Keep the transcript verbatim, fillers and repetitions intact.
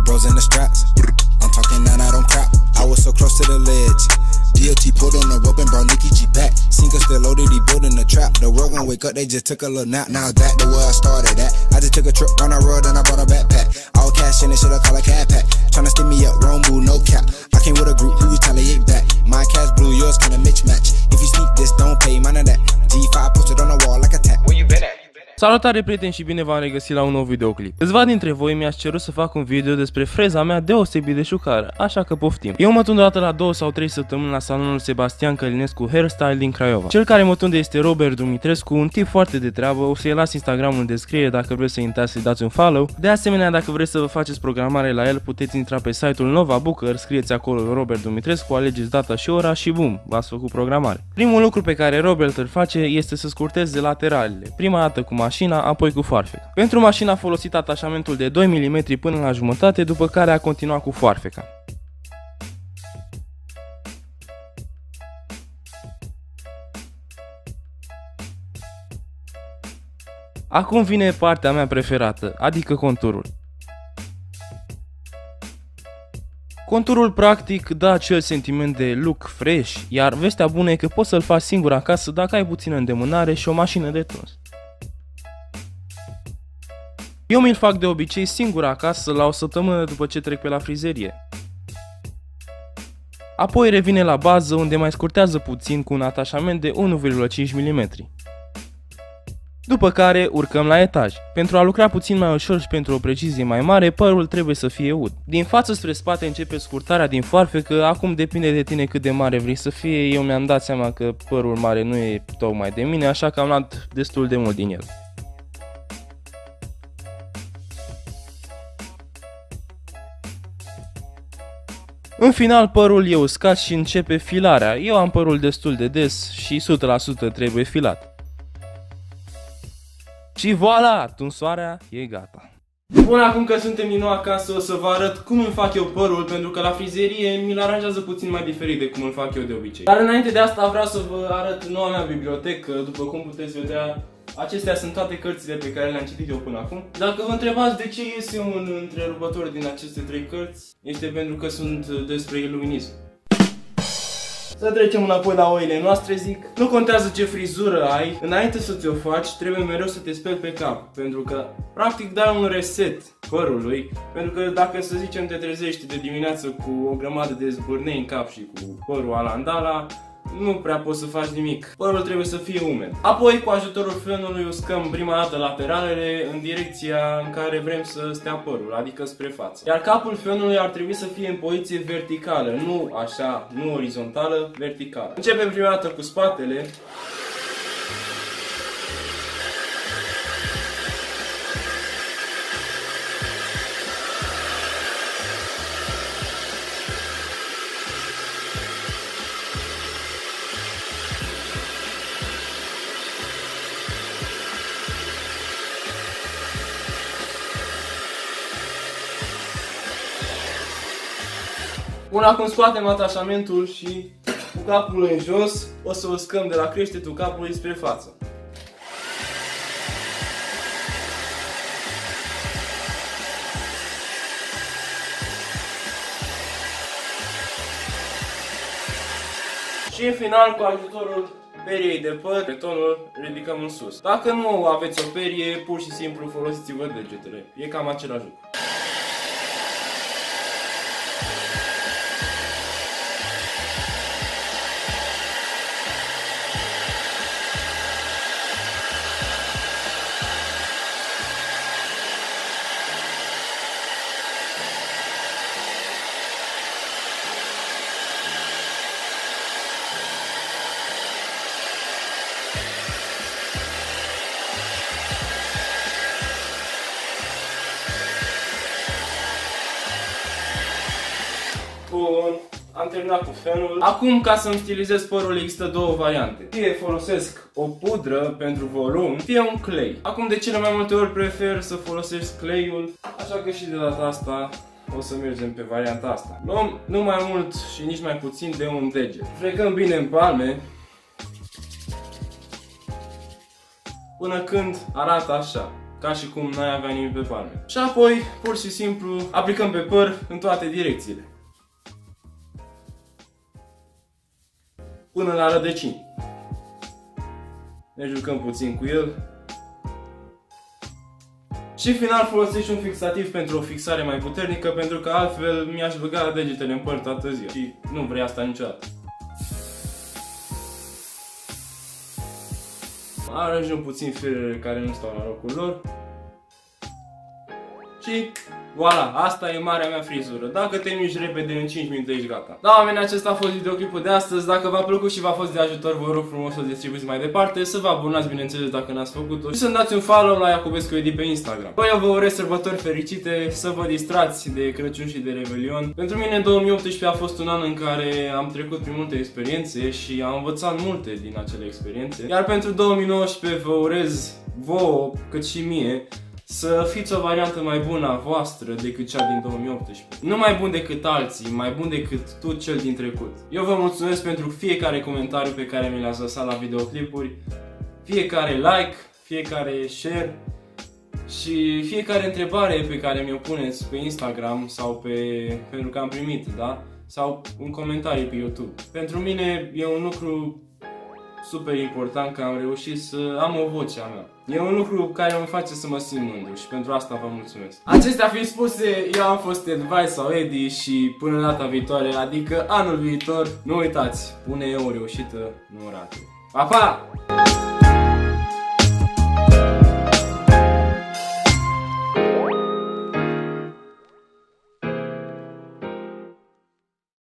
bros in the straps. I'm talking that I don't crap. I was so close to the ledge. D O T pulled on the rope and brought Nicky G back. Sinker still loaded, he building the trap. The world gon' wake up, they just took a little nap. Now back to where I started at. I just took a trip on the road and I bought a backpack. All cash in it, shit I call a cat pack. Tryna stick me up, wrong move, no cap. I came with a group who retaliate back. My cash blue, yours kinda mismatch. If you sneak this, don't pay, mind of that. G five posted on the wall like a tap. Where you been at? Salutare prieteni și bine v-am regăsit la un nou videoclip. Câțiva dintre voi mi-ați cerut să fac un video despre freza mea deosebit de șucară, așa că poftim. Eu mă tund odată la două sau trei săptămâni la salonul Sebastian Călinescu Hairstyle din Craiova. Cel care mă tunde este Robert Dumitrescu, un tip foarte de treabă, o să-i las Instagramul în descriere dacă vreți să intrați să-i dați un follow. De asemenea, dacă vreți să vă faceți programare la el, puteți intra pe site-ul Nova Booker, scrieți acolo Robert Dumitrescu, alegeți data și ora și bum, v-ați făcut programare. Primul lucru pe care Robert îl face este să scurteze lateralele, prima dată cu mașina, apoi cu foarfeca. Pentru mașină a folosit atașamentul de doi milimetri până la jumătate, după care a continuat cu foarfeca. Acum vine partea mea preferată, adică conturul. Conturul practic dă acel sentiment de look fresh, iar vestea bună e că poți să-l faci singur acasă dacă ai puțină îndemânare și o mașină de tuns. Eu mi-l fac de obicei singur acasă la o săptămână după ce trec pe la frizerie. Apoi revine la bază unde mai scurtează puțin cu un atașament de unu virgulă cinci milimetri. După care urcăm la etaj. Pentru a lucra puțin mai ușor și pentru o precizie mai mare, părul trebuie să fie ud. Din față spre spate începe scurtarea din foarfecă, acum depinde de tine cât de mare vrei să fie. Eu mi-am dat seama că părul mare nu e tocmai de mine, așa că am luat destul de mult din el. În final, părul e uscat și începe filarea. Eu am părul destul de des și o sută la sută trebuie filat. Și voilà, tunsoarea e gata. Bun, acum că suntem din nou acasă, o să vă arăt cum îmi fac eu părul, pentru că la frizerie mi-l aranjează puțin mai diferit de cum îl fac eu de obicei. Dar înainte de asta vreau să vă arăt noua mea bibliotecă. După cum puteți vedea, acestea sunt toate cărțile pe care le-am citit eu până acum. Dacă vă întrebați de ce iese un întrerupător din aceste trei cărți, este pentru că sunt despre iluminism. Să trecem înapoi la oile noastre, zic. Nu contează ce frizură ai, înainte să ți-o faci, trebuie mereu să te speli pe cap. Pentru că, practic, dai un reset părului. Pentru că dacă, să zicem, te trezești de dimineață cu o grămadă de zbârnei în cap și cu părul alandala, nu prea poți să faci nimic. Părul trebuie să fie umed. Apoi, cu ajutorul fenului, uscăm prima dată lateralele în direcția în care vrem să stea părul, adică spre față. Iar capul fenului ar trebui să fie în poziție verticală, nu așa, nu orizontală, verticală. Începem prima dată cu spatele. Până acum scoatem atașamentul și cu capul în jos o să uscăm de la creștetul capului spre față. Și în final, cu ajutorul periei de păr, betonul ridicăm în sus. Dacă nu aveți o perie, pur și simplu folosiți-vă degetele. E cam același lucru. Bun, am terminat cu fenul. Acum, ca să-mi stilizez părul, există două variante. Fie folosesc o pudră pentru volum, fie un clay. Acum, de cele mai multe ori prefer să folosesc clay-ul, așa că și de data asta o să mergem pe varianta asta. Luăm nu mai mult și nici mai puțin de un deget. Frecăm bine în palme până când arată așa. ca și cum n-ai avea nimic pe palme. Și apoi, pur și simplu, aplicăm pe păr în toate direcțiile. Până la rădăcini. Ne jucăm puțin cu el. Și în final folosești un fixativ pentru o fixare mai puternică, pentru că altfel mi-aș băga degetele în păr toată ziua. Și nu vrei asta niciodată. Aranjăm puțin firele care nu stau la locul lor. Și voilà, asta e marea mea frizură. Dacă te miști repede, în cinci minute ești gata. Da, oameni, acesta a fost videoclipul de astăzi. Dacă v-a plăcut și v-a fost de ajutor, vă rog frumos să-l distribuiți mai departe, să vă abonați, bineînțeles, dacă n-ați făcut-o, și să-mi dați un follow la Iacobescu Edi pe Instagram. Păi eu vă urez sărbători fericite, să vă distrați de Crăciun și de Revelion. Pentru mine două mii optsprezece a fost un an în care am trecut prin multe experiențe și am învățat multe din acele experiențe. Iar pentru două mii nouăsprezece vă urez vouă, cât și mie, să fiți o variantă mai bună a voastră decât cea din două mii optsprezece. Nu mai bun decât alții, mai bun decât tu cel din trecut. Eu vă mulțumesc pentru fiecare comentariu pe care mi l-ați lăsat la videoclipuri, fiecare like, fiecare share și fiecare întrebare pe care mi-o puneți pe Instagram sau pe... pentru că am primit, da? Sau în comentarii pe YouTube. Pentru mine e un lucru super important că am reușit să am o voce a mea. E un lucru care mă face să mă simt mândru și pentru asta vă mulțumesc. Acestea fiind spuse, eu am fost Advice sau Edi și până data viitoare, adică anul viitor, nu uitați, pune eu o reușită, nu o rată. Pa, pa!